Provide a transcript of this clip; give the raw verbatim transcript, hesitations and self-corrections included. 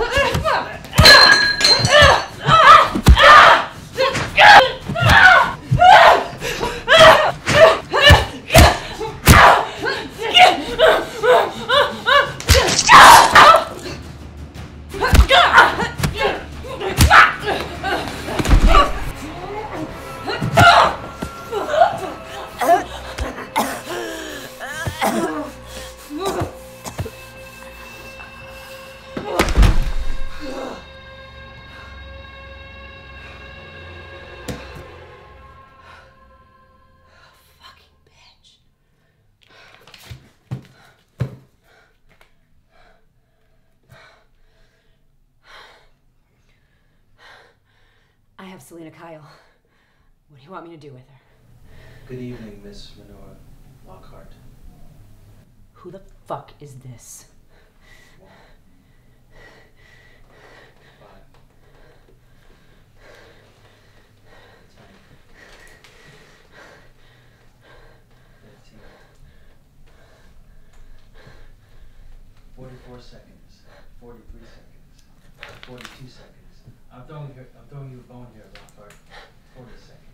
I have Selena Kyle. What do you want me to do with her? Good evening, Miss Agent Lockhart. Who the fuck is this? One. Five. Ten. Fifteen. Forty-four seconds. Forty-three seconds. Forty-two seconds. I'm throwing, here, I'm throwing you a bone here, Lockhart. Forty seconds.